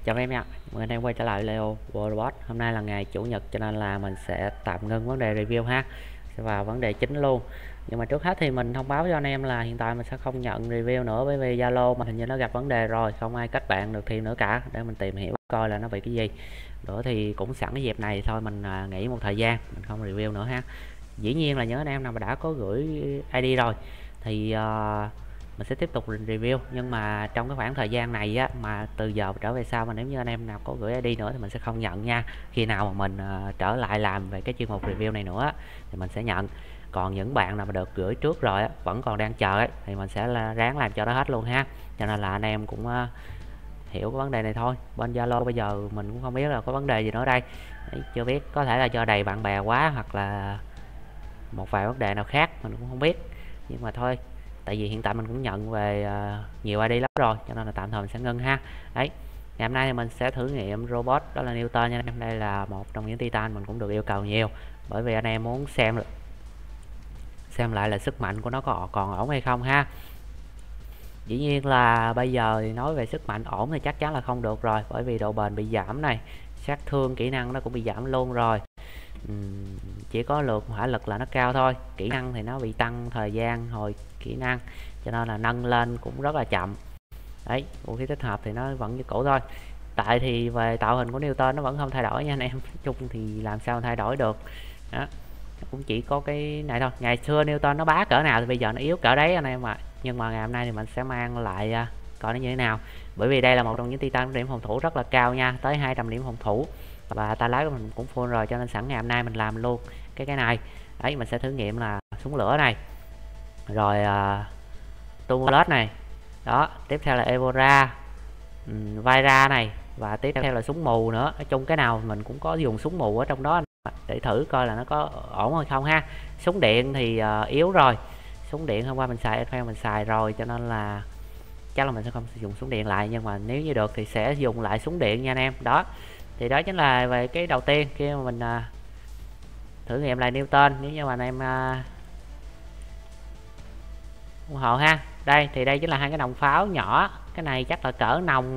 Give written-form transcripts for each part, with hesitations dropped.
Chào em nha, mời anh em quay trở lại Leo World Robot. Hôm nay là ngày chủ nhật cho nên là mình sẽ tạm ngưng vấn đề review ha. Sẽ vào vấn đề chính luôn. Nhưng mà trước hết thì mình thông báo cho anh em là hiện tại mình sẽ không nhận review nữa, bởi vì Zalo mà hình như nó gặp vấn đề rồi, không ai kết bạn được thêm nữa cả, để mình tìm hiểu coi là nó bị cái gì. Nữa thì cũng sẵn cái dịp này thôi mình nghỉ một thời gian, mình không review nữa ha. Dĩ nhiên là những anh em nào mà đã có gửi ID rồi thì mình sẽ tiếp tục review, nhưng mà trong cái khoảng thời gian này á, mà từ giờ trở về sau mà nếu như anh em nào có gửi ID nữa thì mình sẽ không nhận nha. Khi nào mà mình trở lại làm về cái chuyên mục review này nữa thì mình sẽ nhận. Còn những bạn nào mà được gửi trước rồi á, vẫn còn đang chờ ấy, thì mình sẽ ráng làm cho nó hết luôn ha. Cho nên là anh em cũng hiểu cái vấn đề này thôi. Bên Zalo bây giờ mình cũng không biết là có vấn đề gì nữa đây. Đấy, chưa biết, có thể là do đầy bạn bè quá, hoặc là một vài vấn đề nào khác mình cũng không biết. Nhưng mà thôi, tại vì hiện tại mình cũng nhận về nhiều ID lắm rồi, cho nên là tạm thời mình sẽ ngưng ha. Đấy, ngày hôm nay thì mình sẽ thử nghiệm robot đó là Newton nha anh em. Đây là một trong những Titan mình cũng được yêu cầu nhiều, bởi vì anh em muốn xem lại là sức mạnh của nó còn ổn hay không ha. Dĩ nhiên là bây giờ thì nói về sức mạnh ổn thì chắc chắn là không được rồi, bởi vì độ bền bị giảm này, sát thương kỹ năng nó cũng bị giảm luôn rồi. Chỉ có lượt hỏa lực là nó cao thôi, kỹ năng thì nó bị tăng thời gian hồi kỹ năng, cho nên là nâng lên cũng rất là chậm. Đấy, vũ khí tích hợp thì nó vẫn như cũ thôi. Tại thì về tạo hình của Newton nó vẫn không thay đổi nha anh em. Nói chung thì làm sao thay đổi được đó, nó cũng chỉ có cái này thôi. Ngày xưa Newton nó bá cỡ nào thì bây giờ nó yếu cỡ đấy anh em ạ. Nhưng mà ngày hôm nay thì mình sẽ mang lại coi nó như thế nào, bởi vì đây là một trong những Titan có điểm phòng thủ rất là cao nha, tới 200 điểm phòng thủ, và tay lái của mình cũng full rồi, cho nên sẵn ngày hôm nay mình làm luôn cái này. Đấy, mình sẽ thử nghiệm là súng lửa này, rồi Tumulus này, đó, tiếp theo là Evora, Vaira này, và tiếp theo là súng mù nữa. Nói chung cái nào mình cũng có dùng súng mù ở trong đó để thử coi là nó có ổn hay không ha. Súng điện thì yếu rồi, súng điện hôm qua mình xài Eiffel mình xài rồi, cho nên là chắc là mình sẽ không sử dụng súng điện lại, nhưng mà nếu như được thì sẽ dùng lại súng điện nha anh em. Đó, thì đó chính là về cái đầu tiên khi mà mình thử nghiệm lại Newton. Nếu như mà anh em ủng hộ ha. Đây thì đây chính là hai cái nòng pháo nhỏ, cái này chắc là cỡ nòng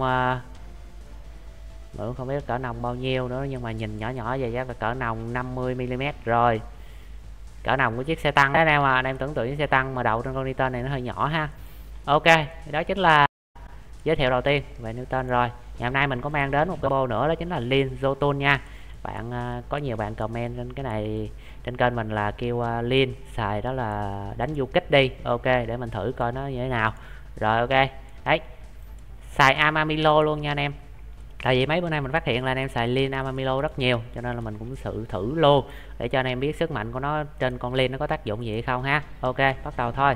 mình không biết cỡ nòng bao nhiêu nữa, nhưng mà nhìn nhỏ nhỏ vậy chắc là cỡ nòng 50mm rồi, cỡ nòng của chiếc xe tăng đấy anh em. Anh em tưởng tượng chiếc xe tăng mà đậu trên con Newton này nó hơi nhỏ ha. Ok, đó chính là giới thiệu đầu tiên về Newton rồi. Ngày hôm nay mình có mang đến một cái bộ nữa, đó chính là Lin Jotun nha. Bạn có nhiều bạn comment trên cái này trên kênh mình là kêu Lin xài đó là đánh du kích đi. Ok, để mình thử coi nó như thế nào. Rồi ok, đấy, xài Amamilo luôn nha anh em. Tại vì mấy bữa nay mình phát hiện là anh em xài Lin Amamilo rất nhiều, cho nên là mình cũng thử luôn để cho anh em biết sức mạnh của nó trên con Lin nó có tác dụng gì hay không ha. Ok, bắt đầu thôi.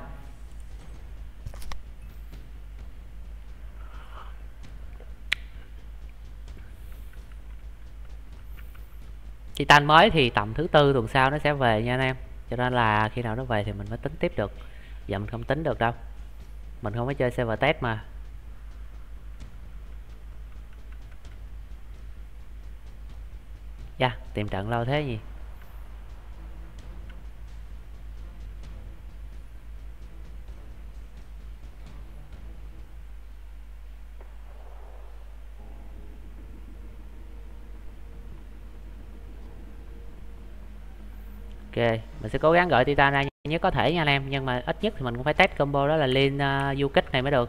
Titan mới thì tầm thứ tư tuần sau nó sẽ về nha anh em, cho nên là khi nào nó về thì mình mới tính tiếp được, giờ mình không tính được đâu, mình không có chơi server test mà. Dạ, tìm trận lâu thế gì. Ok, mình sẽ cố gắng gọi Titan ra nhất có thể nha anh em, nhưng mà ít nhất thì mình cũng phải test combo đó là Lin du kích này mới được.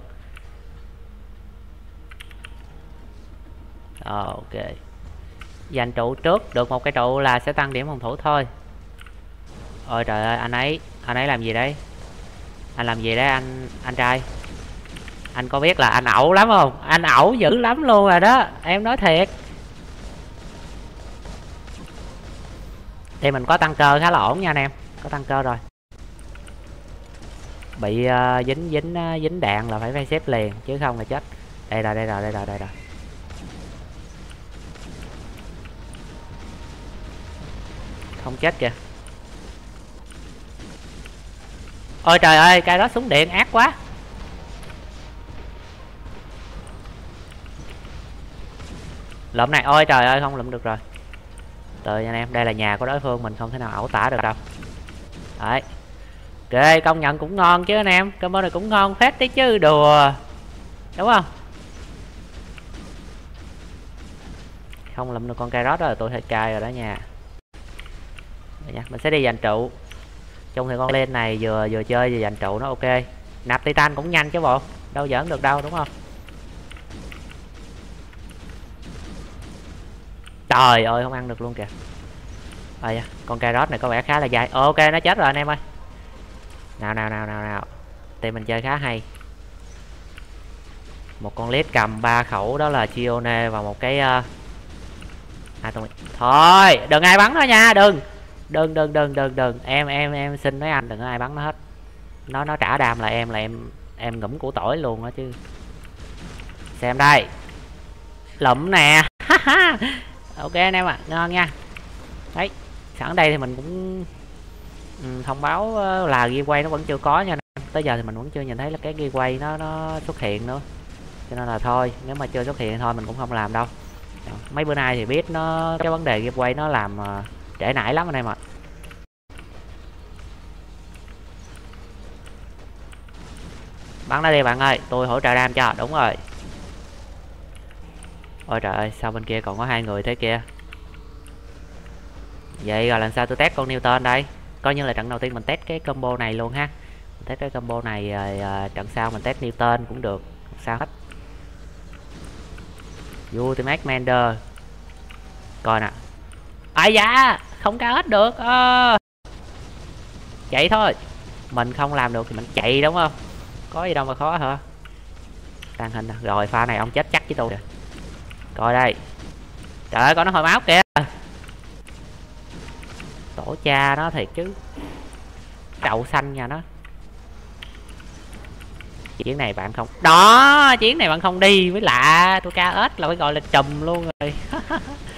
Ok, dành trụ trước, được một cái trụ là sẽ tăng điểm phòng thủ thôi. Ôi trời ơi, anh ấy làm gì đấy, anh làm gì đấy anh trai, anh có biết là anh ẩu lắm không, anh ẩu dữ lắm luôn rồi đó, em nói thiệt. Thì mình có tăng cơ khá là ổn nha anh em, có tăng cơ rồi. Bị dính đạn là phải xếp liền, chứ không là chết. Đây rồi. Không chết kìa. Ôi trời ơi, cái đó súng điện ác quá. Lụm này, ôi trời ơi, không lụm được rồi. Trời anh em, đây là nhà của đối phương, mình không thể nào ẩu tả được đâu. Đấy, ok, công nhận cũng ngon chứ anh em, combo này cũng ngon phết đấy chứ, đùa đúng không. không lụm được con cà rốt đó là tôi hơi cay rồi đó nha. Rồi nha, mình sẽ đi giành trụ. Chung thì con lên này vừa chơi vừa giành trụ nó ok. Nạp titan cũng nhanh chứ bộ, đâu giỡn được đâu đúng không? Trời ơi không ăn được luôn kìa. Ơi, con cà rốt này có vẻ khá là dài. Ok nó chết rồi anh em ơi. Nào. Team mình chơi khá hay. Một con lít cầm 3 khẩu đó là Chione và một cái thôi đừng ai bắn nó nha, đừng em xin mấy anh đừng có ai bắn nó hết. Nó trả đam là em ngủm củ tỏi luôn đó chứ. Xem đây, lụm nè. Ok anh em ạ, ngon nha. Đấy, sẵn đây thì mình cũng thông báo là giveaway nó vẫn chưa có nha. Tới giờ thì mình vẫn chưa nhìn thấy là cái giveaway nó xuất hiện nữa, cho nên là thôi, nếu mà chưa xuất hiện thì thôi mình cũng không làm đâu. Mấy bữa nay thì biết nó cái vấn đề giveaway nó làm trễ nải lắm anh em ạ. Bắn nó đi bạn ơi, tôi hỗ trợ đam cho. Đúng rồi. Ôi trời ơi, sao bên kia còn có 2 người thế kia. Vậy rồi làm sao tôi test con Newton đây? Coi như là trận đầu tiên mình test cái combo này luôn ha. Mình test cái combo này rồi trận sau mình test Newton cũng được. Sao hết. Ultimate Commander. Coi nè. Ai da, không cao hết được. Chạy thôi. Mình không làm được thì mình chạy đúng không? Có gì đâu mà khó hả? Tàn hình rồi, pha này ông chết chắc với tôi rồi. Coi đây. Trời ơi, con nó hồi máu kìa. Tổ cha nó thiệt chứ. Đậu xanh nhà nó. Chiến này bạn không. Đó, chiến này bạn không đi mới lạ. Tôi KS là phải gọi là trùm luôn rồi.